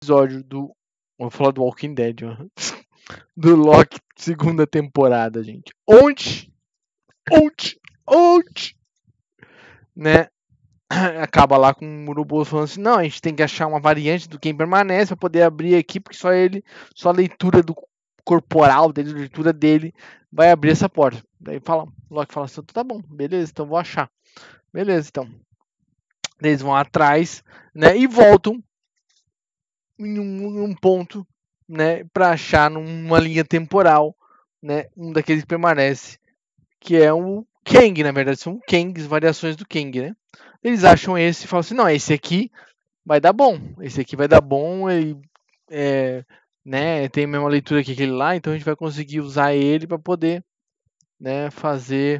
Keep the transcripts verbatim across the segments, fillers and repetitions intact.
episódio do... Vou falar do Walking Dead, ó. Do Loki, segunda temporada, gente. Onde? Onde? Onde? Né? Acaba lá com o Uroboros falando assim, não, a gente tem que achar uma variante do Quem Permanece para poder abrir aqui, porque só ele, só a leitura do corporal dele, a leitura dele, vai abrir essa porta. Daí fala, o Loki fala assim, tá bom, beleza, então vou achar. Beleza, então. Eles vão atrás, né, e voltam em um, em um ponto, né, para achar numa linha temporal, né, um daqueles que permanece, que é o Kang, na verdade, são Kangs, variações do Kang, né? Eles acham esse e falam assim, não, esse aqui vai dar bom, esse aqui vai dar bom, ele é, né, tem a mesma leitura que aquele lá, então a gente vai conseguir usar ele para poder, né, fazer,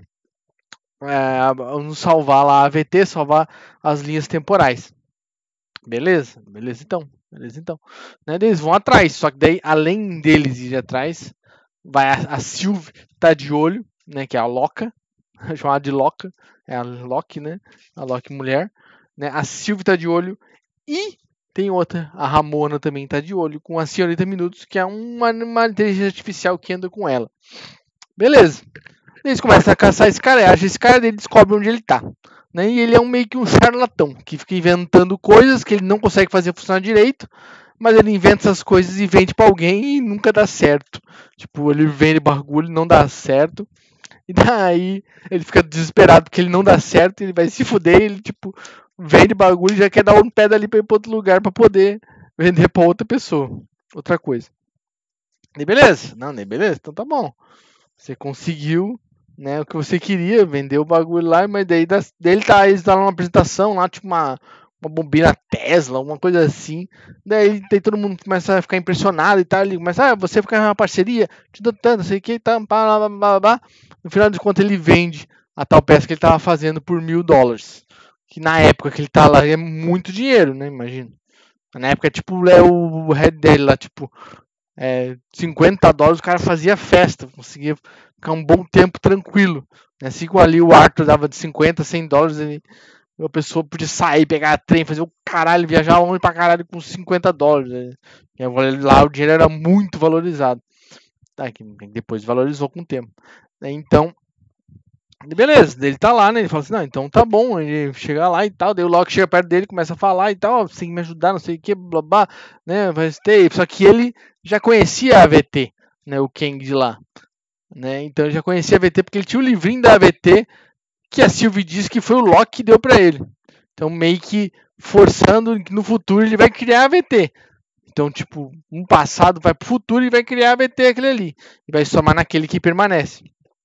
é, nos salvar lá a AVT, salvar as linhas temporais. Beleza? Beleza então. Beleza então. Né, eles vão atrás, só que daí, além deles ir atrás, vai a, a Sylvie tá de olho, né, que é a Loca, chamada de Loca, é a Loki, né, a Loki mulher, né, a Sylvie tá de olho, e tem outra, a Ramona também tá de olho, com a Senhorita Minutos, que é uma, uma inteligência artificial que anda com ela. Beleza. Eles começam a caçar esse cara, acha esse cara, ele descobre onde ele tá. Né? E ele é um, meio que um charlatão, que fica inventando coisas que ele não consegue fazer funcionar direito, mas ele inventa essas coisas e vende pra alguém e nunca dá certo. Tipo, ele vende bagulho e não dá certo. E daí ele fica desesperado porque ele não dá certo, ele vai se fuder, ele tipo vende bagulho e já quer dar um pé dali pra ir pra outro lugar pra poder vender pra outra pessoa, outra coisa. E beleza? Não, nem beleza? Então tá bom. Você conseguiu, né, o que você queria, vender o bagulho lá, mas daí, daí ele tá, eles tá numa apresentação lá, tipo uma, uma bobina Tesla, uma coisa assim. Daí, daí todo mundo começa a ficar impressionado e tal. Ele começa, ah, você ficar uma parceria, te dou tanto, sei o que, tá, blá, blá, blá, blá. No final de contas, ele vende a tal peça que ele tava fazendo por mil dólares. Que na época que ele tá lá é muito dinheiro, né? Imagina. Na época, tipo, é o head dele lá, tipo, é, cinquenta dólares, o cara fazia festa, conseguia ficar um bom tempo tranquilo. Assim como ali o Arthur dava de cinquenta, cem dólares, ele, a pessoa podia sair, pegar trem, fazer o caralho, viajar longe pra caralho com cinquenta dólares. Né? E lá o dinheiro era muito valorizado. Tá, que depois valorizou com o tempo. Então, beleza, ele tá lá, né? Ele fala assim, não, então tá bom, ele chega lá e tal, daí o Loki chega perto dele, começa a falar e tal, você tem que me ajudar, não sei o que, blá blá, né? Vai ter, só que ele já conhecia a A V T, né? O Kang de lá, né? Então ele já conhecia a A V T porque ele tinha o livrinho da A V T que a Sylvie disse que foi o Loki que deu pra ele. Então meio que forçando que no futuro ele vai criar a A V T. Então, tipo, um passado vai pro futuro e vai criar a A V T aquele ali. E vai somar naquele que permanece.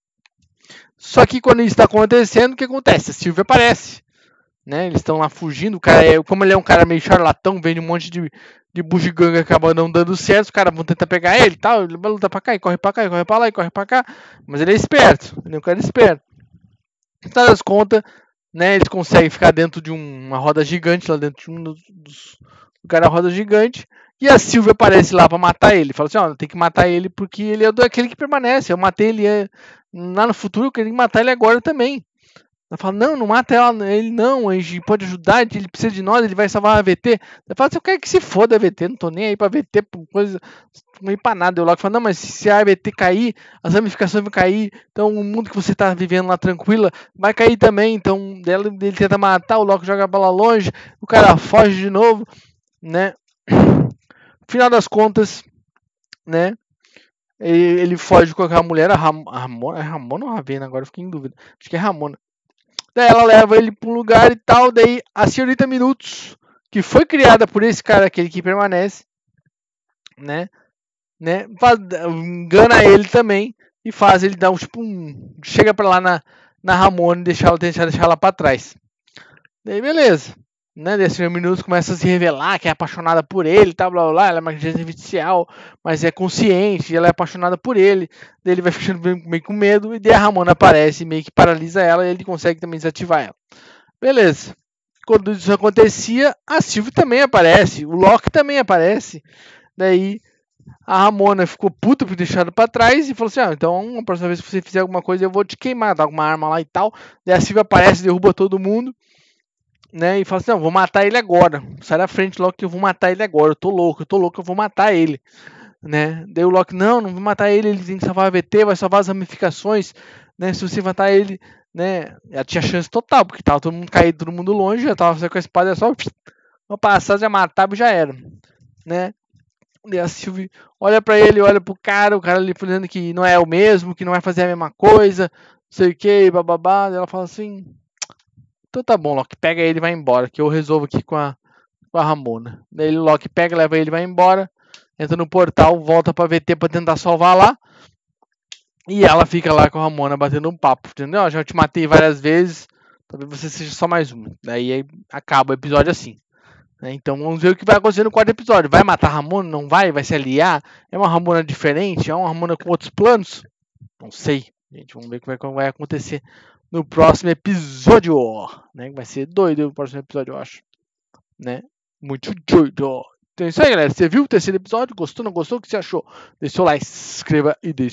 Só que quando isso está acontecendo, o que acontece? A Sylvie aparece. Né? Eles estão lá fugindo. O cara é, como ele é um cara meio charlatão, vende um monte de, de bugiganga que acaba não dando certo. Os caras vão tentar pegar ele e tal. Ele vai lutar pra cá e corre pra cá, e corre pra lá e corre pra cá. Mas ele é esperto. Ele é um cara esperto. No final das contas, né, eles conseguem ficar dentro de um, uma roda gigante, lá dentro de um dos, dos o cara roda gigante. E a Sylvie aparece lá pra matar ele. Fala assim, ó, tem que matar ele porque ele é aquele que permanece. Eu matei ele é, lá no futuro, eu queria matar ele agora também. Ela fala, não, não mata ela, ele não, a gente pode ajudar, ele precisa de nós, ele vai salvar a A V T. Ela fala, eu quero que se foda a A V T, não tô nem aí pra A V T, por coisa, não aí pra nada. Eu logo falo, não, mas se a A V T cair, as ramificações vão cair, então o mundo que você tá vivendo lá tranquila vai cair também. Então ele, ele tenta matar, o Loki joga a bola longe, o cara foge de novo, né? Final das contas, né? Ele, ele foge com aquela mulher, a, Ram, a Ramona, é Ramona ou Ravena? Agora eu fiquei em dúvida. Acho que é Ramona. Daí ela leva ele para um lugar e tal. Daí a Senhorita Minutos, que foi criada por esse cara, aquele que permanece, né? né faz, engana ele também e faz ele dar um tipo um. Chega para lá na, na Ramona e deixar ela, deixar, deixar ela para trás. Daí beleza. Né, desse minutos começa a se revelar que é apaixonada por ele, tá, blá, blá, blá, ela é uma inteligência artificial, mas é consciente, ela é apaixonada por ele, daí ele vai ficando meio com medo, e daí a Ramona aparece, meio que paralisa ela, e ele consegue também desativar ela. Beleza. Quando isso acontecia, a Sylvie também aparece, o Loki também aparece, daí a Ramona ficou puta por deixar pra trás, e falou assim, ah, então a próxima vez que você fizer alguma coisa, eu vou te queimar, dar alguma arma lá e tal, daí a Sylvie aparece, derruba todo mundo, né? E fala assim, não, vou matar ele agora. Sai da frente, Loki, que eu vou matar ele agora. Eu tô louco, eu tô louco, eu vou matar ele. Né? Daí o Loki, não, não vou matar ele, ele tem que salvar a V T, vai salvar as ramificações, né? Se você matar ele, né? Já tinha chance total, porque tava todo mundo caído, todo mundo longe, já tava com a espada, só uma passada, já matava e já era, né? E a Sylvie olha pra ele, olha pro cara, o cara ali falando que não é o mesmo, que não vai fazer a mesma coisa, não sei o que, bababá. Ela fala assim, então tá bom, Loki, pega ele e vai embora, que eu resolvo aqui com a, com a Ramona. Daí o Loki pega, leva ele e vai embora, entra no portal, volta pra V T pra tentar salvar lá, e ela fica lá com a Ramona batendo um papo, entendeu? Já te matei várias vezes, talvez você seja só mais uma. Daí aí acaba o episódio assim. Né? Então vamos ver o que vai acontecer no quarto episódio. Vai matar a Ramona? Não vai? Vai se aliar? É uma Ramona diferente? É uma Ramona com outros planos? Não sei. Gente, vamos ver o que vai acontecer no próximo episódio. Né? Vai ser doido o próximo episódio, eu acho. Né? Muito doido. Então é isso aí, galera. Você viu o terceiro episódio? Gostou, não gostou? O que você achou? Deixa o like, se inscreva e deixe